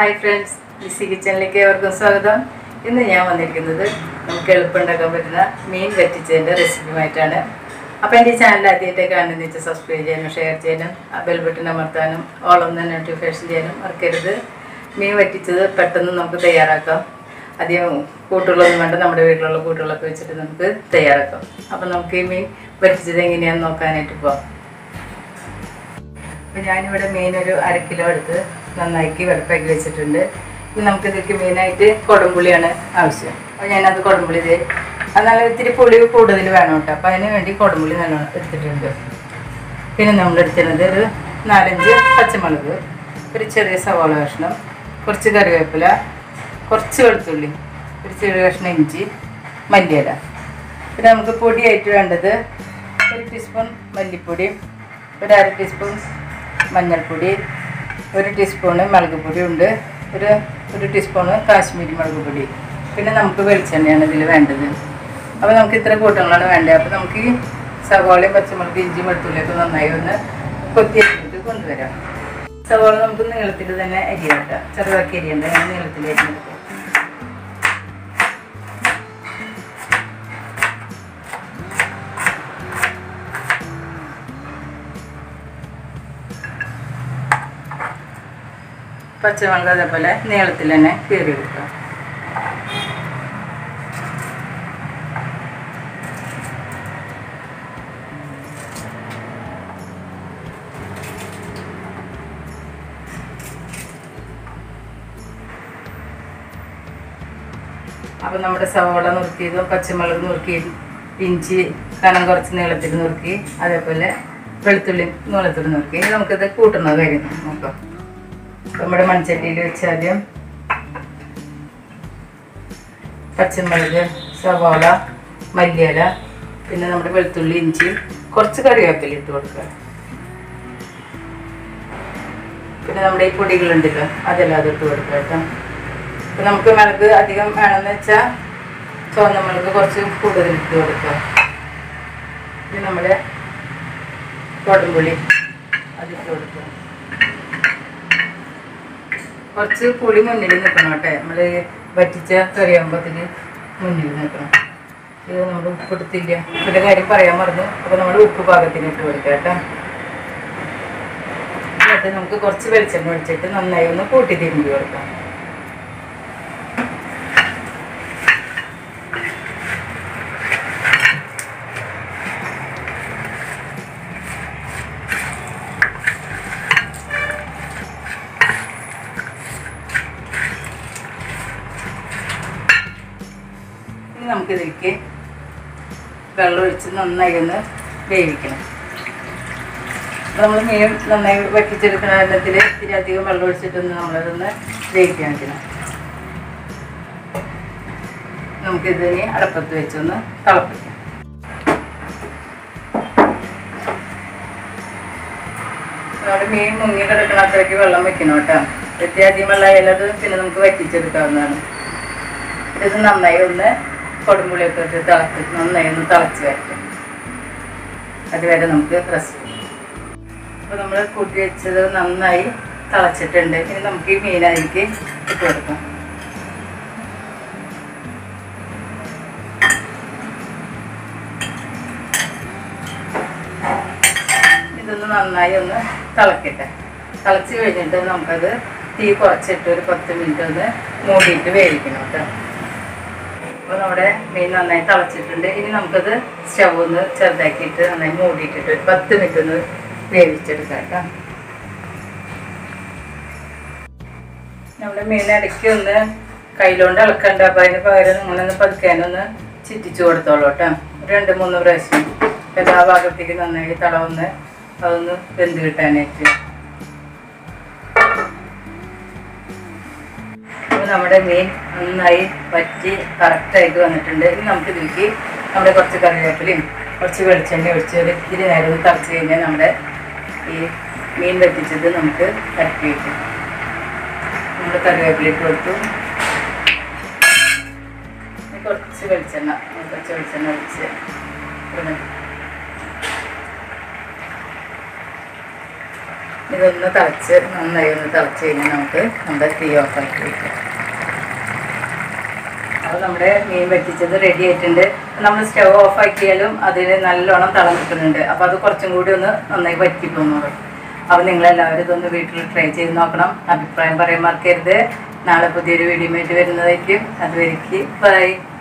Hi friends, easy കിച്ചണിലേക്ക് ഏവർക്കും സ്വാഗതം. ഇന്ന് ഞാൻ വന്നിരിക്കുന്നത് നമുക്ക് എളുപ്പമുണ്ടാക്കാൻ പറ്റുന്ന മീൻ വറ്റിച്ചതിൻ്റെ റെസിപ്പിയുമായിട്ടാണ്. അപ്പോൾ എൻ്റെ ഈ ചാനൽ ആദ്യമായിട്ട് കാണുന്നതെന്ന് വെച്ചാൽ സബ്സ്ക്രൈബ് ചെയ്യാനും ഷെയർ ചെയ്യാനും ബെൽ ബട്ടൺ അമർത്താനും ഓളൊന്ന് നോട്ടിഫിക്കേഷൻ ചെയ്യാനും മറക്കരുത്. മീൻ വറ്റിച്ചത് പെട്ടെന്ന് നമുക്ക് തയ്യാറാക്കാം. അധികം കൂട്ടുകളൊന്നും വേണ്ട, നമ്മുടെ വീട്ടിലുള്ള കൂട്ടുകളൊക്കെ വെച്ചിട്ട് നമുക്ക് തയ്യാറാക്കാം. അപ്പോൾ നമുക്ക് ഈ മീൻ വറ്റിച്ചത് എങ്ങനെയാണെന്ന് നോക്കാനായിട്ട് പോകാം. അപ്പോൾ ഞാനിവിടെ മീൻ ഒരു 1/2 കിലോ എടുത്ത് നന്നാക്കി വെളുപ്പാക്കി വെച്ചിട്ടുണ്ട്. ഇനി നമുക്കിതൊക്കെ മെയിനായിട്ട് കുടംപുളിയാണ് ആവശ്യം. അപ്പോൾ ഞാനത് കുടംപുളി അത് നല്ല ഇത്തിരി പുളി കൂടുതൽ വേണം കേട്ടോ. അപ്പോൾ അതിന് വേണ്ടി കുടംപുളി നല്ലോണം എടുത്തിട്ടുണ്ട്. പിന്നെ നമ്മളെടുത്തിരുന്നത് ഒരു 4-5 പച്ചമുളക്, ഒരു ചെറിയ സവാള കഷ്ണം, കുറച്ച് കറിവേപ്പില, കുറച്ച് വെളുത്തുള്ളി, ഒരു ചെറിയ കഷ്ണം ഇഞ്ചി, മല്ലിയില. പിന്നെ നമുക്ക് പൊടിയായിട്ട് വേണ്ടത് 1 ടീസ്പൂൺ മല്ലിപ്പൊടി, ഒരു 1/2 ടീസ്പൂൺ മഞ്ഞൾപ്പൊടി, 1 ടീസ്പൂണ് മുളക് പൊടി ഉണ്ട്, ഒരു ടീസ്പൂണ് കാശ്മീരി മുളക് പൊടി. പിന്നെ നമുക്ക് വെളിച്ചെണ്ണയാണ് ഇതിൽ വേണ്ടത്. അപ്പോൾ നമുക്ക് ഇത്ര കൂട്ടങ്ങളാണ് വേണ്ടത്. അപ്പോൾ നമുക്ക് ഈ സവാളയും പച്ചമുളക് ഇഞ്ചി വെളുത്തുള്ളിയൊക്കെ നന്നായി ഒന്ന് കൊത്തിയിട്ട് കൊണ്ടുവരാം. സവാള നമുക്ക് നീളത്തിൽ തന്നെ അരിയാക്കാം, ചെറുതാക്കി അരിയണ്ട, ഞാൻ നീളത്തിൽ അരിഞ്ഞെടുക്കാം. പച്ചമുളക് അതേപോലെ നീളത്തിൽ തന്നെ കീറി വെക്കുക. അപ്പോൾ നമ്മുടെ സവാള നുറുക്കിയതും പച്ചമുളക് നുറുക്കി, ഇഞ്ചി കനം കുറച്ച് നീളത്തിൽ നുറുക്കി, അതേപോലെ വെളുത്തുള്ളി നീളത്തിൽ നുറുക്കി. നമുക്കിത് കൂട്ടുന്ന കാര്യം നോക്കാം. നമ്മുടെ മൺചട്ടിയിൽ വെച്ച് ആദ്യം പച്ചമുളക്, സവാള, മല്ലിയില, പിന്നെ നമ്മുടെ വെളുത്തുള്ളി ഇഞ്ചി, കുറച്ച് കറിവേപ്പില ഇട്ട് കൊടുക്കുക. പിന്നെ നമ്മുടെ ഈ പൊടികളുണ്ടല്ലോ അതെല്ലാം അതിട്ട് കൊടുക്കുക കേട്ടോ. ഇപ്പം നമുക്ക് മുളക് അധികം വേണമെന്ന് വെച്ചാൽ ചുവന്ന മുളക് കുറച്ച് കൂടുതൽ ഇട്ട് കൊടുക്കുക. പിന്നെ നമ്മുടെ കുടംപുളി അതിട്ട് കൊടുക്കുക. കുറച്ച് പുളി മുന്നിൽ നിൽക്കണം കേട്ടോ. നമ്മൾ വറ്റിച്ച കറിയാകുമ്പോഴത്തേന് മുന്നിൽ നിൽക്കണം. ഇത് നമ്മൾ ഉപ്പിട്ടില്ല, ഉപ്പിൻ്റെ കാര്യം പറയാൻ മറന്നു. അപ്പോൾ നമ്മൾ ഉപ്പ് പാകത്തിന് ഇട്ട് കൊടുക്കുക കേട്ടോ. എന്നിട്ട് നമുക്ക് കുറച്ച് വെളിച്ചെണ്ണ ഒഴിച്ചിട്ട് നന്നായി ഒന്ന് കൂട്ടി തിരുമ്പി കൊടുക്കാം. നമുക്കിതിലേക്ക് വെള്ളം ഒഴിച്ച് നന്നായി ഒന്ന് വേവിക്കണം. നമ്മൾ മീൻ നന്നായി വറ്റിച്ചെടുക്കുന്ന എണ്ണത്തിൽ ഇത്തിരി അധികം വെള്ളം ഒഴിച്ചിട്ടൊന്ന് നമ്മളതൊന്ന് വേവിക്കാൻ വെക്കണം. നമുക്കിതിനെ അടപ്പത്ത് വെച്ചൊന്ന് തിളപ്പിക്കാം. നമ്മുടെ മീൻ മുങ്ങി കിടക്കണ അത്രയ്ക്ക് വെള്ളം വെക്കണം കേട്ടോ. അധികം വെള്ളമായാലത് പിന്നെ നമുക്ക് വറ്റിച്ചെടുക്കാവുന്നതാണ്. ഇത് നന്നായി ഒന്ന് കുടംപുളിയൊക്കെ ഇട്ട് നന്നായി ഒന്ന് തിളച്ച് വരട്ടെ. അതുവരെ നമുക്ക് റെസ്റ്റ് ചെയ്യാം. അപ്പോൾ നമ്മൾ കൂട്ടി വെച്ചത് നന്നായി തിളച്ചിട്ടുണ്ട്. ഇനി നമുക്ക് ഈ മീനതിലേക്ക് ഇട്ട് കൊടുക്കാം. ഇതൊന്ന് നന്നായി ഒന്ന് തിളക്കട്ടെ. തിളച്ച് കഴിഞ്ഞിട്ട് നമുക്കത് തീ കുറച്ചിട്ട് ഒരു 10 മിനിറ്റ് ഒന്ന് മൂടിയിട്ട് വേവിക്കണം കേട്ടോ. അപ്പോൾ നമ്മുടെ മീൻ നന്നായി തിളച്ചിട്ടുണ്ട്. ഇനി നമുക്കത് സ്റ്റവ് ഒന്ന് ചെറുതാക്കിയിട്ട് നന്നായി മൂടിയിട്ടിട്ട് ഒരു 10 മിനിറ്റ് ഒന്ന് വേവിച്ചെടുക്കാം കേട്ടോ. നമ്മുടെ മീൻ ഇടയ്ക്ക് ഒന്ന് കയ്യിലോണ്ട് ഇളക്കണ്ട. അപ്പോൾ അതിന് പകരം നിങ്ങളൊന്ന് പതുക്കാനൊന്ന് ചുറ്റിച്ചു കൊടുത്തോളൂ കേട്ടോ. 2-3 പ്രാവശ്യം എല്ലാ ഭാഗത്തേക്ക് നന്നായി തളവൊന്ന് അതൊന്ന് വെന്ത് കിട്ടാനായിട്ട്. നമ്മുടെ മീൻ നന്നായി വറ്റി കറക്റ്റായിട്ട് വന്നിട്ടുണ്ട്. ഇനി നമുക്കിതിലേക്ക് നമ്മുടെ കുറച്ച് കറിവേപ്പിലയും കുറച്ച് വെളിച്ചെണ്ണ ഒഴിച്ച് ഒരു ഇത്തിരി നേരം ഒന്ന് തിളച്ച് കഴിഞ്ഞാൽ നമ്മുടെ ഈ മീൻ വറ്റിച്ചത് നമുക്ക് തട്ടി വയ്ക്കും. നമ്മൾ കറിവേപ്പില ഇട്ട് കൊടുത്തു. കുറച്ച് വെളിച്ചെണ്ണ ഒഴിച്ച് ഇതൊന്ന് തിളച്ച് നന്നായി ഒന്ന് തിളച്ച് കഴിഞ്ഞാൽ നമുക്ക് നമ്മുടെ തീ ഓഫാക്കി വയ്ക്കാം. അപ്പോൾ നമ്മുടെ മീൻ വറ്റിച്ചത് റെഡി ആയിട്ടുണ്ട്. നമ്മൾ സ്റ്റവ് ഓഫ് ആക്കിയാലും അതിന് നല്ലോണം തളം കിട്ടുന്നുണ്ട്. അപ്പോൾ അത് കുറച്ചും കൂടി ഒന്ന് നന്നായി വറ്റി പോകുന്നുള്ളൂ. അപ്പോൾ നിങ്ങളെല്ലാവരും ഇതൊന്ന് വീട്ടിൽ ട്രൈ ചെയ്ത് നോക്കണം. അഭിപ്രായം പറയാൻ മറക്കരുത്. നാളെ പുതിയൊരു വീഡിയോ ആയിട്ട് വരുന്നതായിരിക്കും. അതുവരെയ്ക്ക് ബൈ.